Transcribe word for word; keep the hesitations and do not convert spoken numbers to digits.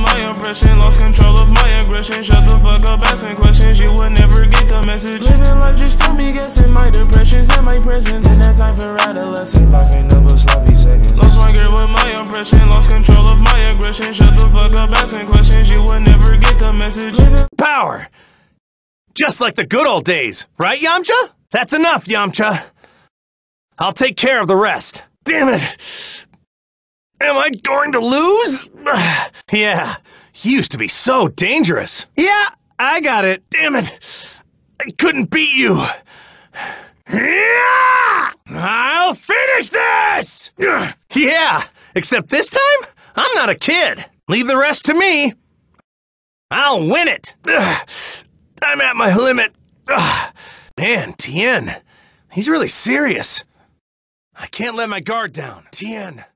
my impression. Lost control of my aggression. Shut the fuck up asking questions, you would never get the message. Living life just threw me guessing. My depressions and my presence. In that time for adolescence, life ain't nothing but sloppy seconds. Lost my girl with my impression. Lost control of my aggression. Shut the fuck up asking questions, you would never get the message. Living Power! Just like the good old days, right, Yamcha? That's enough, Yamcha. I'll take care of the rest. Damn it! Am I going to lose? Yeah, he used to be so dangerous. Yeah, I got it. Damn it! I couldn't beat you. Yeah! I'll finish this! Yeah, except this time, I'm not a kid. Leave the rest to me. I'll win it. I'm at my limit. Man, Tien, he's really serious. I can't let my guard down. Tien.